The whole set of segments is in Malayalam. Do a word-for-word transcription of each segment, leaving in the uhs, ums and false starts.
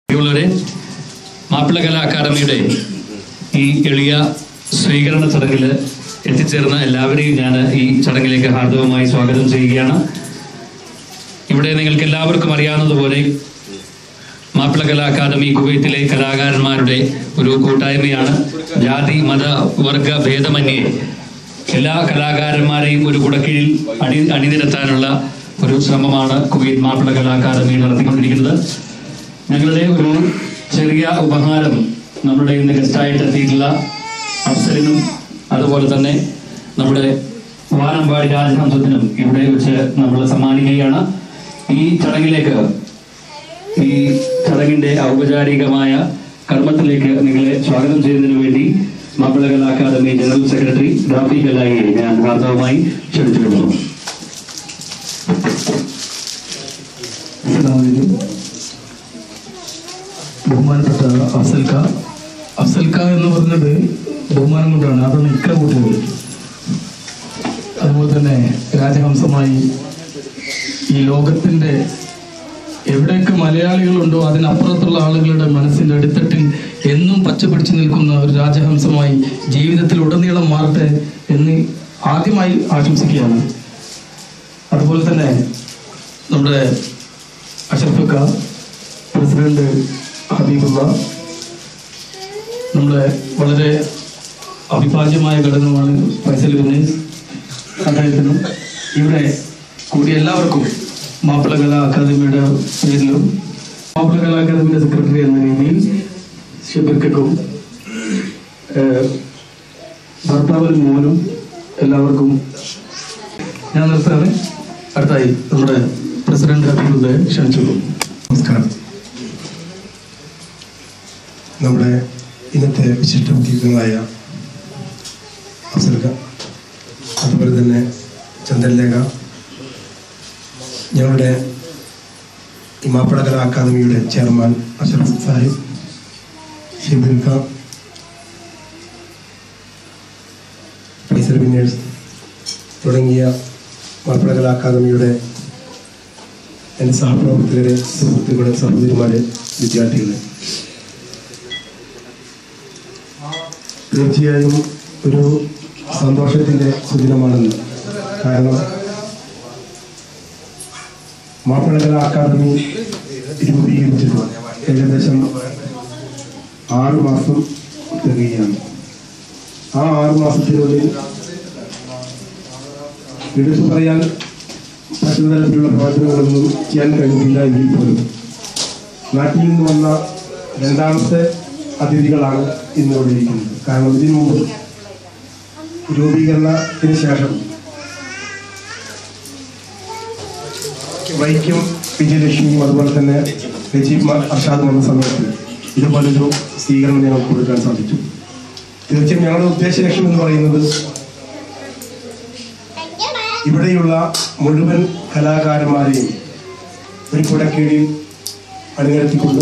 മാപ്പിള കലാ അക്കാദമിയുടെ ഈ എളിയ സ്വീകരണ ചടങ്ങിൽ എത്തിച്ചേർന്ന എല്ലാവരെയും ഞാൻ ഈ ചടങ്ങിലേക്ക് ഹാർദവമായി സ്വാഗതം ചെയ്യുകയാണ്. ഇവിടെ നിങ്ങൾക്ക് എല്ലാവർക്കും അറിയാവുന്നതുപോലെ മാപ്പിള കലാ അക്കാദമി കുവൈത്തിലെ കലാകാരന്മാരുടെ ഒരു കൂട്ടായ്മയാണ്. ജാതി മത വർഗ ഭേദമന്യേ എല്ലാ കലാകാരന്മാരെയും ഒരു കുടക്കീഴിൽ അണി അണിനിരത്താനുള്ള ഒരു ശ്രമമാണ് കുവൈത്ത് മാപ്പിള കലാ അക്കാദമി നടത്തിക്കൊണ്ടിരിക്കുന്നത്. ഞങ്ങളുടെ ഒരു ചെറിയ ഉപഹാരം നമ്മുടെ ഇന്ന് ഗസ്റ്റായിട്ട് എത്തിയിട്ടുള്ള അഫ്സലിനും അതുപോലെ തന്നെ നമ്മുടെ വാനമ്പാടി രാജഹംസത്തിനും ഇവിടെ വെച്ച് നമ്മൾ സമ്മാനിക്കുകയാണ്. ഈ ചടങ്ങിലേക്ക് ഈ ചടങ്ങിന്റെ ഔപചാരികമായ കർമ്മത്തിലേക്ക് നിങ്ങളെ സ്വാഗതം ചെയ്യുന്നതിന് വേണ്ടി Mappila Kala academy general secretary Rafi കലായിയെ ഞാൻ ഹാർദവമായി ക്ഷണിച്ചിരുന്നു. ബഹുമാനപ്പെട്ട അഫ്സൽക്ക അഫ്സൽക്ക എന്ന് പറഞ്ഞത് ബഹുമാനം കൊണ്ടാണ്, അതാണ് ഇക്ക കൂട്ടിയത്. അതുപോലെ തന്നെ രാജഹംസമായി ഈ ലോകത്തിൻ്റെ എവിടെയൊക്കെ മലയാളികളുണ്ടോ അതിനപ്പുറത്തുള്ള ആളുകളുടെ മനസ്സിൻ്റെ അടിത്തട്ടിൽ എന്നും പച്ചപിടിച്ച് നിൽക്കുന്ന ഒരു രാജഹംസമായി ജീവിതത്തിൽ ഉടനീളം മാറട്ടെ എന്ന് ആദ്യമായി ആശംസിക്കുകയാണ്. അതുപോലെ തന്നെ നമ്മുടെ അഷറഫക്ക, പ്രസിഡന്റ് ഹബീബുള്ള, നമ്മുടെ വളരെ അവിഭാജ്യമായ ഘടകമാണ് ഫൈസൽ വിനേസ്, അദ്ദേഹത്തിനും ഇവിടെ കൂടി എല്ലാവർക്കും മാപ്പിള കലാ അക്കാദമിയുടെ പേരിലും മാപ്പിള കലാ അക്കാദമിയുടെ സെക്രട്ടറി എന്ന രീതിയിൽ ഷബീർക്കും ഭർത്താവിനും മോനും എല്ലാവർക്കും ഞാൻ നിർത്തുകയാണ്. അടുത്തായി നമ്മുടെ പ്രസിഡന്റ് ഹബീബുള്ളയെ ക്ഷണിച്ചു. നമസ്കാരം. നമ്മുടെ ഇന്നത്തെ വിശിഷ്ട മുഖ്യങ്ങളായ അഫ്സൽക്ക, അതുപോലെ തന്നെ ചന്ദ്രലേഖ, ഞങ്ങളുടെ ഈ മാപ്പിള കലാ അക്കാദമിയുടെ ചെയർമാൻ അഷറഫ് സാഹിബ്, ഷബീർക്ക, ഫൈസൽ വിനേഴ്സ് തുടങ്ങിയ മാപ്പിള കലാ അക്കാദമിയുടെ എൻ്റെ സഹപ്രവർത്തകരെ, സുഹൃത്തുക്കളെ, സഹോദരിമാരെ, വിദ്യാർത്ഥികളെ, തീർച്ചയായും ഒരു സന്തോഷത്തിൻ്റെ സുദിനമാണെന്ന്. കാരണം മാപ്പിള കലാ അക്കാദമി രൂപീകരിച്ചിട്ട് ഏകദേശം ആറ് മാസം തികയാണ്. ആ ആറ് മാസത്തിനുള്ളിൽ എടുത്തു പറയാൻ പറ്റുന്ന തരത്തിലുള്ള പ്രവർത്തനങ്ങളൊന്നും ചെയ്യാൻ കഴിഞ്ഞില്ല എങ്കിൽ പോലും നാട്ടിൽ നിന്ന് വന്ന രണ്ടാമത്തെ അതിഥികളാണ് ഇന്നിവിടെ ഇരിക്കുന്നത്. കാരണം ഇതിനു മുമ്പ് രൂപീകരണത്തിന് ശേഷം വൈക്കം വിജയലക്ഷ്മിയും അതുപോലെ തന്നെ നജീബ് അർഷാദും വന്ന സമയത്ത് ഇതുപോലൊരു സ്വീകരണം ഞങ്ങൾക്ക് കൊടുക്കാൻ സാധിച്ചു. തീർച്ചയായും ഞങ്ങളുടെ ഉദ്ദേശ ലക്ഷ്യം എന്ന് പറയുന്നത് ഇവിടെയുള്ള മുഴുവൻ കലാകാരന്മാരെയും ഒരു കുടക്കീഴിൽ അണിനിരത്തിക്കൊണ്ട്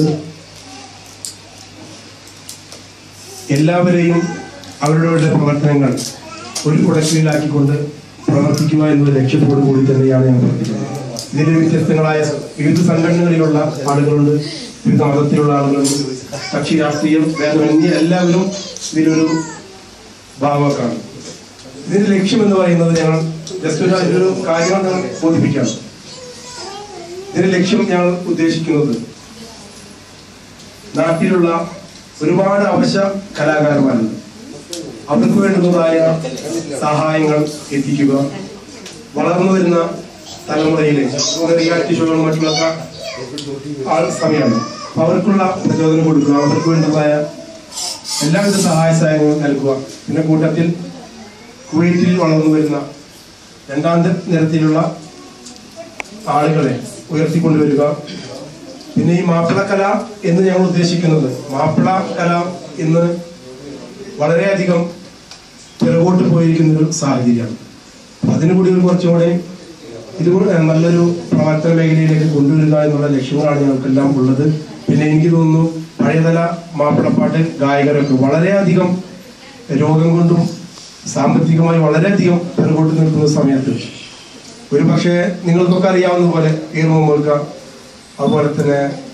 എല്ലാവരെയും അവരുടെ പ്രവർത്തനങ്ങൾ ഒരു കുടക്കീഴിലാക്കിക്കൊണ്ട് പ്രവർത്തിക്കുക എന്ന ലക്ഷ്യത്തോടു കൂടി തന്നെയാണ് ഞാൻ പ്രവർത്തിക്കുന്നത്. ഇതിൽ വ്യത്യസ്തങ്ങളായ വിവിധ സംഘടനകളിലുള്ള ആളുകളുണ്ട്, വിവിധ മതത്തിലുള്ള ആളുകളുണ്ട്, കക്ഷി രാഷ്ട്രീയം ഭേദമന്യേ എല്ലാവരും ഇതിലൊരു ഭാഗമാക്കാണ്. ഇതിന്റെ ലക്ഷ്യം എന്ന് പറയുന്നത് ഞങ്ങൾ ജസ്റ്റ് ഒരു ഒരു കാര്യങ്ങൾ ഞങ്ങൾ ബോധിപ്പിക്കാം. ഇതിന്റെ ലക്ഷ്യം ഞങ്ങൾ ഉദ്ദേശിക്കുന്നത് നാട്ടിലുള്ള ഒരുപാട് അവശ്യ കലാകാരന്മാരുണ്ട്, അവർക്ക് വേണ്ടുന്നതായ സഹായങ്ങൾ എത്തിക്കുക. വളർന്നു വരുന്ന തലമുറയിലെ റിയാലിറ്റി ഷോകളും മറ്റുള്ളൊക്കെ ആ സമയമാണ്. അപ്പൊ അവർക്കുള്ള പ്രചോദനം കൊടുക്കുക, അവർക്ക് വേണ്ടതായ എല്ലാവിധ സഹായ സഹായങ്ങളും നൽകുക. പിന്നെ കൂട്ടത്തിൽ കുവൈറ്റിൽ വളർന്നു വരുന്ന രണ്ടാം നിരത്തിലുള്ള ആളുകളെ ഉയർത്തിക്കൊണ്ടുവരിക. പിന്നെ ഈ മാപ്പിള കല എന്ന് ഞങ്ങൾ ഉദ്ദേശിക്കുന്നത്, മാപ്പിള കല ഇന്ന് വളരെയധികം പിറകോട്ട് പോയിരിക്കുന്ന ഒരു സാഹചര്യമാണ്. അതിനുകൂടി ഒരു കുറച്ചുകൂടെ ഇതുകൂടെ നല്ലൊരു പ്രവർത്തന മേഖലയിലേക്ക് കൊണ്ടുവരിക എന്നുള്ള ലക്ഷ്യങ്ങളാണ് ഞങ്ങൾക്കെല്ലാം ഉള്ളത്. പിന്നെ എനിക്ക് തോന്നുന്നു പഴയതല മാപ്പിളപ്പാട്ട് ഗായകരൊക്കെ വളരെയധികം രോഗം കൊണ്ടും സാമ്പത്തികമായി വളരെയധികം പിറകോട്ട് നിൽക്കുന്ന സമയത്ത് ഒരു പക്ഷേ നിങ്ങൾക്കൊക്കെ അറിയാവുന്ന പോലെ ഈർമ മുറുക്ക, അതുപോലെ തന്നെ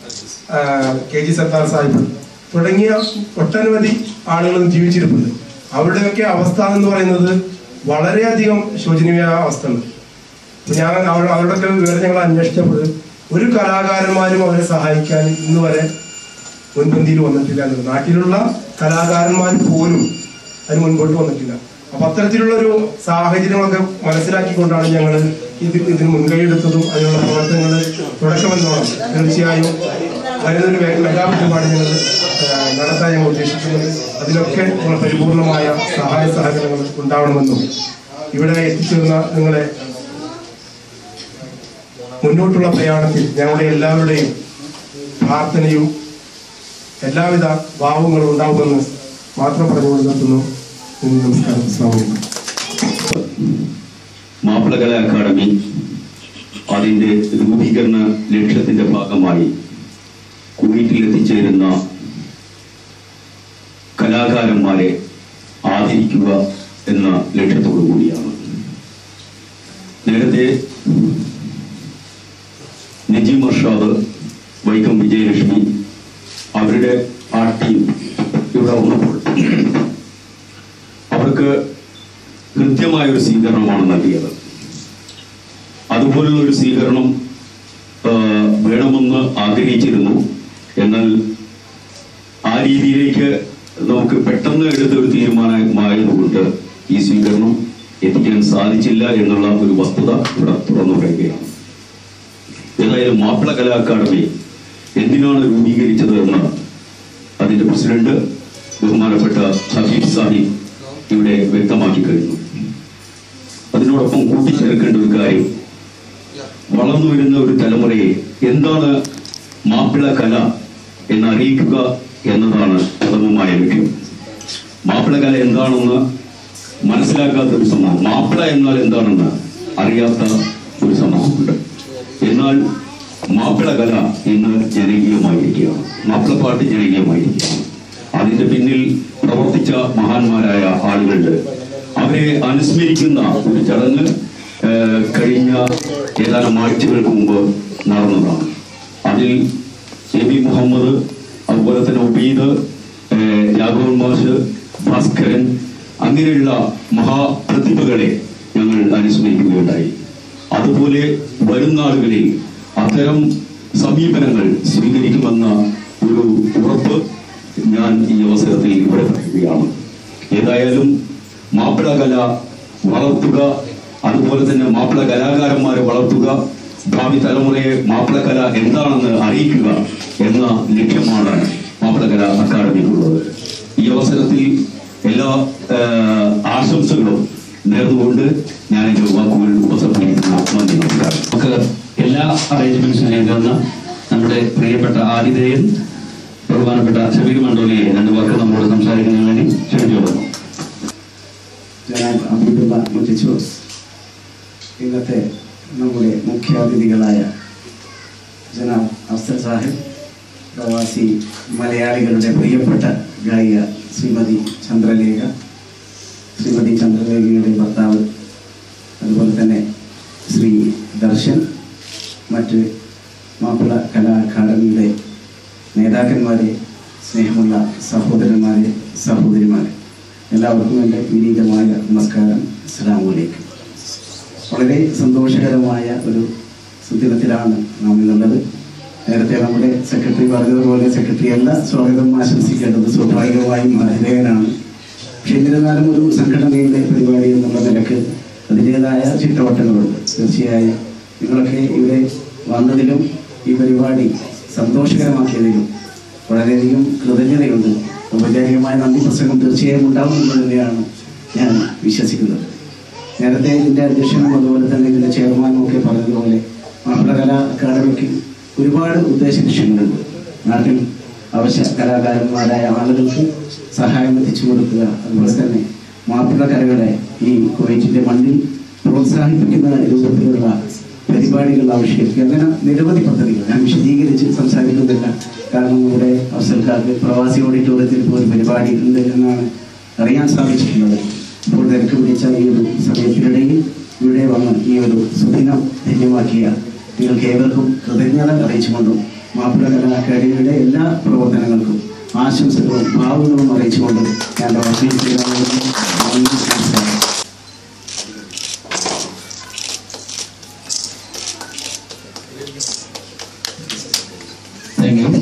കെ ജി സർദാർ സാഹിബ് തുടങ്ങിയ ഒട്ടനവധി ആളുകളും ജീവിച്ചിരിപ്പുണ്ട്. അവരുടെയൊക്കെ അവസ്ഥ എന്ന് പറയുന്നത് വളരെയധികം ശോചനീയമായ അവസ്ഥയുണ്ട്. ഞാൻ അവർ അവരുടെയൊക്കെ വിവരം ഞങ്ങൾ അന്വേഷിച്ചപ്പോൾ ഒരു കലാകാരന്മാരും അവരെ സഹായിക്കാൻ ഇന്ന് വരെ മുൻപന്തിയിൽ വന്നിട്ടില്ല എന്നുള്ളത്. നാട്ടിലുള്ള കലാകാരന്മാർ പോലും അതിന് മുൻപോട്ട് വന്നിട്ടില്ല. അപ്പൊ അത്തരത്തിലുള്ളൊരു സാഹചര്യങ്ങളൊക്കെ മനസ്സിലാക്കിക്കൊണ്ടാണ് ഞങ്ങൾ ഇത് ഇതിന് മുൻകൈയെടുത്തതും അതിനുള്ള പ്രവർത്തനങ്ങൾ തുടക്കമെന്നോണം തീർച്ചയായും വരുന്നൊരു മെഗാ പരിപാടി ഞങ്ങൾ നടത്താൻ ഞങ്ങൾ ഉദ്ദേശിക്കുന്നത്. അതിലൊക്കെ നിങ്ങൾ പരിപൂർണമായ സഹായ സഹകരണങ്ങൾ ഉണ്ടാവണമെന്നും ഇവിടെ എത്തിച്ചേർന്ന നിങ്ങളെ മുന്നോട്ടുള്ള പ്രയാണത്തിൽ ഞങ്ങളുടെ എല്ലാവരുടെയും പ്രാർത്ഥനയും എല്ലാവിധ ഭാവങ്ങളും ഉണ്ടാവുമെന്ന് മാത്രം പറഞ്ഞുകൊണ്ട് നിർത്തുന്നു. നമസ്കാരം. അസ്സലാമു മാപ്പിളകലാ അക്കാദമി അതിൻ്റെ രൂപീകരണ ലക്ഷ്യത്തിന്റെ ഭാഗമായി കുവൈറ്റിൽ എത്തിച്ചേരുന്ന കലാകാരന്മാരെ ആദരിക്കുക എന്ന ലക്ഷ്യത്തോടു കൂടിയാണ്. നേരത്തെ നജീം അർഷാദ്, വൈക്കം വിജയലക്ഷ്മി അവരുടെ ആ ടീം ഇവിടെ വന്നപ്പോൾ അവർക്ക് കൃത്യമായ ഒരു സ്വീകരണമാണ് നൽകിയത്. അതുപോലുള്ള ഒരു സ്വീകരണം വേണമെന്ന് ആഗ്രഹിച്ചിരുന്നു. എന്നാൽ ആ രീതിയിലേക്ക് നമുക്ക് പെട്ടെന്ന് എടുത്ത ഒരു തീരുമാനമായതുകൊണ്ട് ഈ സ്വീകരണം എത്തിക്കാൻ സാധിച്ചില്ല എന്നുള്ള ഒരു വസ്തുത ഇവിടെ തുറന്നു പറയുകയാണ്. ഏതായാലും മാപ്പിള കലാ അക്കാദമി എന്തിനാണ് രൂപീകരിച്ചത് എന്ന് അതിന്റെ പ്രസിഡന്റ് ബഹുമാനപ്പെട്ട ഹഫീഫ് സാഹിബ് ഇവിടെ വ്യക്തമാക്കി കഴിഞ്ഞു. അതിനോടൊപ്പം കൂട്ടിച്ചേർക്കേണ്ട ഒരു കാര്യം, വളർന്നു വരുന്ന ഒരു തലമുറയെ എന്താണ് മാപ്പിള കല എന്നറിയിക്കുക എന്നതാണ് പ്രഥമമായ ലക്ഷ്യം. മാപ്പിള കല എന്താണെന്ന് മനസ്സിലാക്കാത്ത ഒരു സമൂഹം, മാപ്പിള എന്നാൽ എന്താണെന്ന് അറിയാത്ത ഒരു സമൂഹമുണ്ട്. എന്നാൽ മാപ്പിള കല ഇന്ന് ജനകീയമായിരിക്കുകയാണ്. മാപ്പിളപ്പാട്ട് ജനകീയമായിരിക്കുകയാണ്. അതിന്റെ പിന്നിൽ പ്രവർത്തിച്ച മഹാന്മാരായ ആളുകളുണ്ട്. അവരെ അനുസ്മരിക്കുന്ന ഒരു ചടങ്ങ് കഴിഞ്ഞ ഏതാനും ആഴ്ചകൾക്ക് മുമ്പ് നടന്നതാണ്. അതിൽ എ ബി മുഹമ്മദ്, അതുപോലെ തന്നെ ഒബീദ്, രാഘവൻ മാഷ്, ഭാസ്കരൻ, അങ്ങനെയുള്ള മഹാപ്രതിഭകളെ ഞങ്ങൾ അനുസ്മരിക്കുകയുണ്ടായി. അതുപോലെ വരുന്ന ആളുകളിൽ അത്തരം സമീപനങ്ങൾ സ്വീകരിക്കുമെന്ന ഒരു ഉറപ്പ് ഞാൻ ഈ അവസരത്തിൽ ഇവിടെ പറയുകയാണ്. ഏതായാലും മാപ്പിള കല വളർത്തുക, അതുപോലെ തന്നെ മാപ്പിള കലാകാരന്മാരെ വളർത്തുക, ഭാവി തലമുറയെ മാപ്പിള കല എന്താണെന്ന് അറിയിക്കുക എന്ന ലക്ഷ്യമാണ് മാപ്പിള കലാ അക്കാദമിക്കുള്ളത്. ഈ അവസരത്തിൽ എല്ലാ ആശംസകളും നേർന്നുകൊണ്ട് ഞാൻ എൻ്റെ വാക്കുകൾ ഉപസംഹരിക്കുന്നു. നന്ദി, നമസ്കാരം. നമുക്ക് എല്ലാ അറേഞ്ച്മെന്റ്സും ചെയ്തുവന്ന നമ്മുടെ പ്രിയപ്പെട്ട ആതിഥേയൻ ബഹുമാനപ്പെട്ട ഷബീർ മണ്ടോലിയെ രണ്ട് വാക്ക് നമ്മോട് സംസാരിക്കുന്നതിന് വേണ്ടി ക്ഷണിച്ചു കൊടുക്കുന്നു. ജനാബ് അബ്ദുള്ള മുജിച്ചോസ്, ഇന്നത്തെ നമ്മുടെ മുഖ്യാതിഥികളായ ജനാബ് അഫ്സൽ സാഹിബ്, പ്രവാസി മലയാളികളുടെ പ്രിയപ്പെട്ട ഗായിക ശ്രീമതി ചന്ദ്രലേഖ, ശ്രീമതി ചന്ദ്രലേഖയുടെ ഭർത്താവ്, അതുപോലെ തന്നെ ശ്രീ ദർശൻ, മറ്റ് മാപ്പിള കലാ അക്കാദമിയുടെ നേതാക്കന്മാരെ, സ്നേഹമുള്ള സഹോദരന്മാരെ, സഹോദരിമാരെ, എല്ലാവർക്കും എൻ്റെ വിനീതമായ നമസ്കാരം. അസ്സലാമു അലൈക്കും. വളരെ സന്തോഷകരമായ ഒരു സുദിനത്തിലാണ് നാം ഇന്നുള്ളത്. നേരത്തെ നമ്മുടെ സെക്രട്ടറി പറഞ്ഞതുപോലെ സെക്രട്ടറി അല്ല സ്വാഗതം ആശംസിക്കേണ്ടത് സ്വാഭാവികമായും ആതിഥേയനാണ്. പക്ഷെ എന്നിരുന്നാലും ഒരു സംഘടനയുടെ പരിപാടി എന്നുള്ള നിലക്ക് അതിൻ്റെതായ ചിട്ടവട്ടങ്ങളുണ്ട്. തീർച്ചയായും നിങ്ങളൊക്കെ ഇവിടെ വന്നതിലും ഈ പരിപാടി സന്തോഷകരമാക്കിയതിലും വളരെയധികം കൃതജ്ഞതയുണ്ട്. ഔപചാരികമായ നന്ദി പ്രസംഗം തീർച്ചയായും ഉണ്ടാകുമെന്ന് തന്നെയാണ് ഞാൻ വിശ്വസിക്കുന്നത്. നേരത്തെ ഇതിൻ്റെ അധ്യക്ഷനും അതുപോലെ തന്നെ ഇതിൻ്റെ ചെയർമാനും ഒക്കെ പറഞ്ഞതുപോലെ മാപ്പിള കലാ അക്കാദമിക്ക് ഒരുപാട് ഉദ്ദേശ ലക്ഷ്യങ്ങളുണ്ട്. നാട്ടിൽ അവശ്യ കലാകാരന്മാരായ ആളുകൾക്ക് സഹായം എത്തിച്ചു കൊടുക്കുക, അതുപോലെ തന്നെ മാപ്പിള കലകളെ ഈ കുവൈറ്റിൻ്റെ മണ്ണിൽ പ്രോത്സാഹിപ്പിക്കുന്ന രൂപത്തിലുള്ള പരിപാടികൾ ആവിഷ്കരിക്കുക, അങ്ങനെ നിരവധി പദ്ധതികൾ ഞാൻ വിശദീകരിച്ച് സംസാരിക്കുന്നില്ല. കാരണം നമ്മുടെ അവസരക്കാർക്ക് പ്രവാസി ഓഡിറ്റോറിയത്തിൽ ഇപ്പോൾ ഒരു പരിപാടി ഉണ്ട് എന്നാണ് അറിയാൻ സാധിച്ചിട്ടുള്ളത്. ഇപ്പോൾ തിരക്ക് പിടിച്ച ഈ ഒരു സമയത്തിനിടയിൽ ഇവിടെ വന്ന് ഈ ഒരു സുദിനം ധന്യമാക്കിയ നിങ്ങൾക്ക് ഏവർക്കും കൃതജ്ഞത അറിയിച്ചുകൊണ്ടും മാപ്പിള കലാ അക്കാദമിയുടെ എല്ലാ പ്രവർത്തനങ്ങൾക്കും ആശംസകളും ഭാവുകവും അറിയിച്ചുകൊണ്ട് ഞാൻ വാക്കുകൾ ചെയ്യാവുന്ന താങ്ക് യു.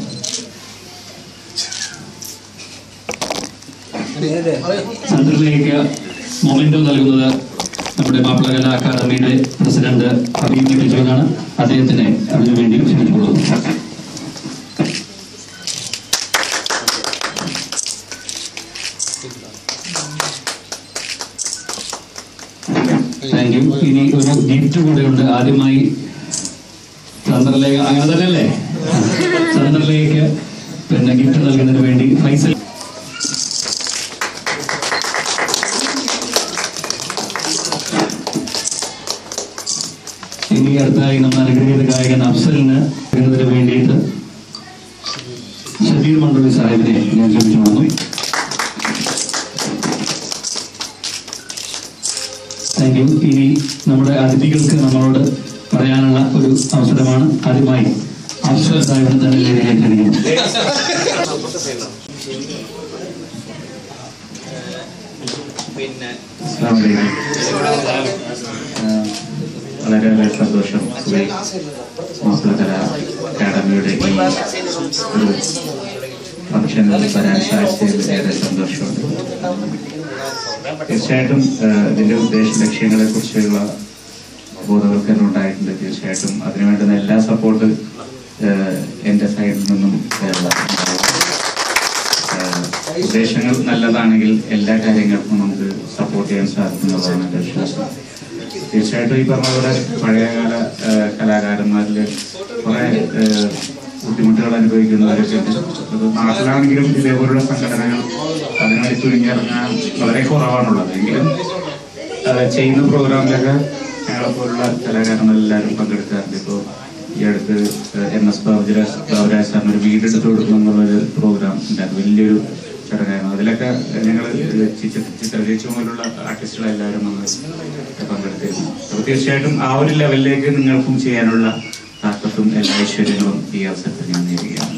സെന്ററിലേക്ക് മൊമെന്റോ നൽകുന്നത് നമ്മുടെ മാപ്പിള കലാ അക്കാദമിയുടെ പ്രസിഡന്റ് ഹബീബ് ടിച്ചോനാണ്. അദ്ദേഹത്തിനെ അതിനുവേണ്ടി ക്ഷണിച്ചുകൊള്ളുന്നു. Thank you. ഇനി ഒരു ഗിഫ്റ്റ് കൂടെ ഉണ്ട്. ആദ്യമായി ചന്ദ്രലേഖ, അങ്ങനെ തന്നെയല്ലേ, ചന്ദ്രലേക്ക് പിന്നെ ഗിഫ്റ്റ് നൽകുന്നതിന് വേണ്ടി ഫൈസൽ. ഇനി അടുത്തായി നമ്മൾ അനുഗ്രഹീത ഗായകൻ അഫ്സലിന് വരുന്നതിന് വേണ്ടിയിട്ട് ഷബീർ മണ്ഡലി സാഹിബിനെ ഞാൻ ക്ഷണിച്ചു വന്നു. Thank you. ഇനി നമ്മുടെ അതിഥികൾക്ക് നമ്മളോട് പറയാനുള്ള ഒരു അവസരമാണ്. ആദ്യമായി അഫ്സൽ സാഹിബിനെ തന്നെ വേദിയിലേക്ക് ക്ഷണിക്കുന്നു. വളരെ വളരെ സന്തോഷം. മാപ്പിള കലാ അക്കാദമിയുടെ ഈ ഒരു ഫംഗ്ഷനിൽ വരാൻ സാധിച്ചതിൽ ഏറെ സന്തോഷമുണ്ട്. തീർച്ചയായിട്ടും ഇതിൻ്റെ ഉദ്ദേശ ലക്ഷ്യങ്ങളെ കുറിച്ചുള്ള ബോധവൽക്കരണം ഉണ്ടായിട്ടുണ്ട്. തീർച്ചയായിട്ടും അതിനുവേണ്ടുന്ന എല്ലാ സപ്പോർട്ട് എൻ്റെ സൈഡിൽ നിന്നും ഉദ്ദേശങ്ങൾ നല്ലതാണെങ്കിൽ എല്ലാ കാര്യങ്ങൾക്കും നമുക്ക് സപ്പോർട്ട് ചെയ്യാൻ സാധിക്കുന്നതാണ് എൻ്റെ വിശ്വാസം. തീർച്ചയായിട്ടും ഈ പറഞ്ഞ പോലെ പഴയകാല കലാകാരന്മാരിൽ കുറേ ബുദ്ധിമുട്ടുകൾ അനുഭവിക്കുന്നവരൊക്കെ ഉണ്ട്. അത് നാട്ടിലാണെങ്കിലും ഇതേപോലുള്ള സംഘടനകൾ അതിനുവേണ്ടി തുനിഞ്ഞിറങ്ങാൻ വളരെ കുറവാണുള്ളത്. എങ്കിലും ചെയ്യുന്ന പ്രോഗ്രാമിലൊക്കെ ഞങ്ങളെപ്പോലുള്ള കലാകാരന്മാരെല്ലാവരും പങ്കെടുക്കാറുണ്ട്. ഇപ്പോൾ ഈ അടുത്ത് എൻ എസ് ബാബുരാജ് ബാബുരാജ് സാറിന് ഒരു വീടെടുത്ത് കൊടുക്കണം എന്നുള്ളൊരു പ്രോഗ്രാം ഉണ്ടായിരുന്നു. വലിയൊരു ചടങ്ങായിരുന്നു. അതിലൊക്കെ ഞങ്ങൾ ചിത്രചേച്ചി പോലുള്ള ആർട്ടിസ്റ്റുകളെല്ലാവരും വന്ന് പങ്കെടുത്തിരുന്നു. അപ്പോൾ തീർച്ചയായിട്ടും ആ ഒരു ലെവലിലേക്ക് നിങ്ങൾക്കും ചെയ്യാനുള്ള താക്കത്തും എല്ലാ ഐശ്വര്യങ്ങളും ഈ അവസരത്തിൽ ഞാൻ നേരുകയാണ്.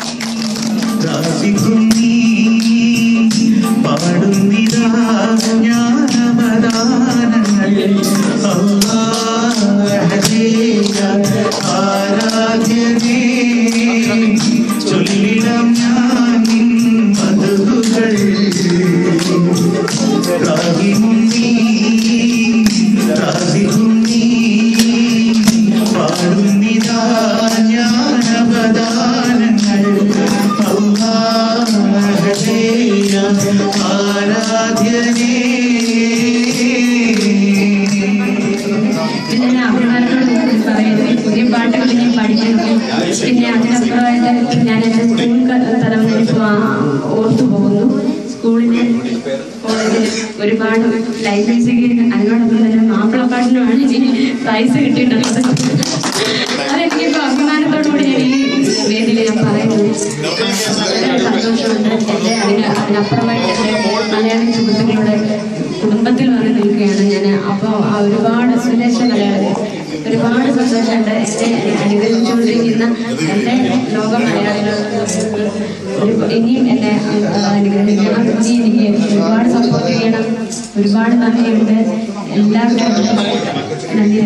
പിന്നെ അതിനപ്പുറമായിട്ട് ഞാൻ എൻ്റെ സ്കൂൾ തലം ഓർത്തു പോകുന്നു. സ്കൂളിന് കോളേജിൽ ഒരുപാട് ലൈബ്രറീസിക്ക് അതിനോടൊപ്പം തന്നെ മാപ്പിളപ്പാട്ടിനുമാണ് എനിക്ക് പ്രൈസ് കിട്ടിയിട്ടുള്ളത്. അതെനിക്കിപ്പോൾ അഭിമാനത്തോടുകൂടി ഞാൻ ഈ വേദിയിൽ ഞാൻ പറയുന്നത് വളരെ സന്തോഷമുണ്ട്. എൻ്റെ അതിന് അതിനപ്പുറമായിട്ട് എൻ്റെ മലയാളി സുഹൃത്തുക്കളുടെ കുടുംബത്തിൽ വന്ന് നിൽക്കുകയാണ് ഞാൻ. അപ്പോൾ ഒരുപാട് സുരേഷ മലയാളി ഒരുപാട് സന്തോഷമുണ്ട്. എന്നെ അനുഗ്രഹിച്ചുകൊണ്ടിരിക്കുന്ന എൻ്റെ ലോക മലയാളികൾ ഇനിയും എന്നെ അനുഗ്രഹിക്കണം. ഇനി എനിക്ക് ഒരുപാട് സപ്പോർട്ട് ചെയ്യണം. ഒരുപാട് നന്ദിയുണ്ട്. എല്ലാവർക്കും നന്ദി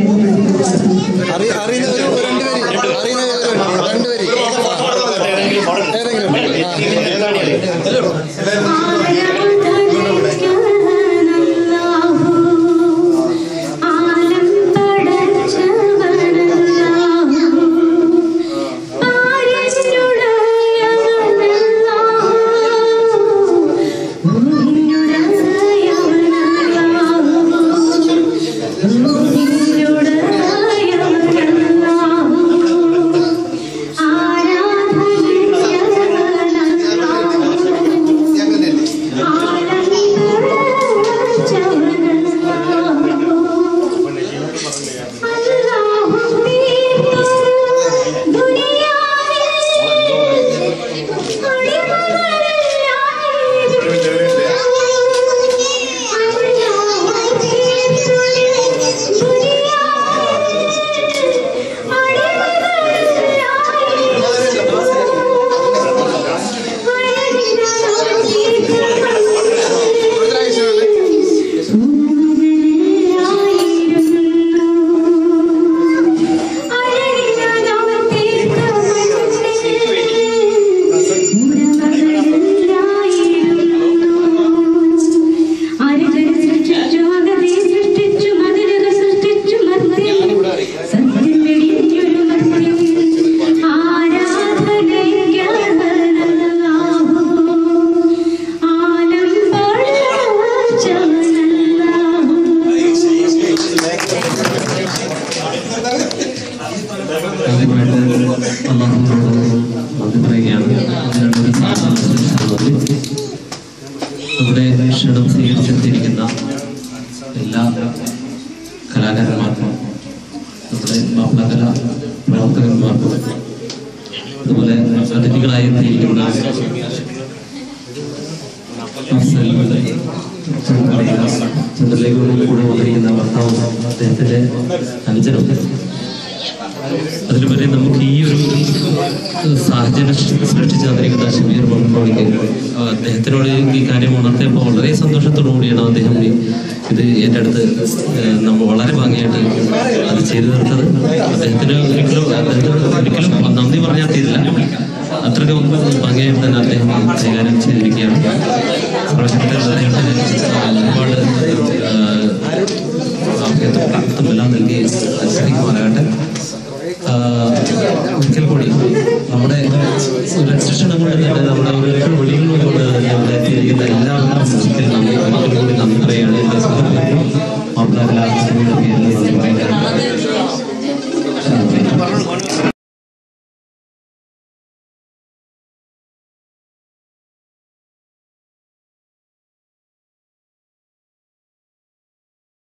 രേഖപ്പെടുത്തുന്നു. നമ്മുടെ മാപ്പിളകല പ്രവർത്തകന്മാർക്കും അതുപോലെ അതിഥികളായി എത്തിയിരിക്കുന്ന ചന്ദ്രലേഖയോട് കൂടെ വന്നിരിക്കുന്ന ഭർത്താവ് അദ്ദേഹത്തിന്റെ അനുജനം, അതിലുപരി നമുക്ക് ഈ ഒരു സാഹചര്യം സൃഷ്ടിച്ച് തന്നിരിക്കുന്ന ഷമീർ മമ്മൂടിക്ക് അദ്ദേഹത്തിനോട് ഈ കാര്യം ഉണർത്തിയപ്പോൾ വളരെ സന്തോഷത്തോടു കൂടിയാണ് അദ്ദേഹം ഇത് എൻ്റെ അടുത്ത് നമ്മൾ വളരെ ഭംഗിയായിട്ട് അത് ചെയ്തു തീർത്തത്. അദ്ദേഹത്തിന് ഒരിക്കലും അദ്ദേഹത്തിന് ഒരിക്കലും നന്ദി പറഞ്ഞാൽ തീരില്ല, അത്രയ്ക്കും ഭംഗിയായിട്ട് തന്നെ അദ്ദേഹം കൈകാര്യം ചെയ്തിരിക്കുകയാണ്. പ്രൊജക്റ്റിൽ അദ്ദേഹത്തിന് ഒരുപാട് എല്ലാം നൽകി അനുസരിക്കുവാനാകട്ടെ. ഒരിക്കൽ കൂടി നമ്മുടെ രജിസ്ട്രേഷൻ കൊണ്ട് തന്നെ നമ്മുടെ ഒരു വിളികൾ കൊണ്ട് തന്നെ അവിടെ എത്തിയിരിക്കുന്ന എല്ലാവരും കൂടി നന്ദി ഒരിക്കൽ കൂടി നന്ദി പറയുകയാണ്. മാപ്പിള കലാ അക്കാദമിയുടെ പേരിൽ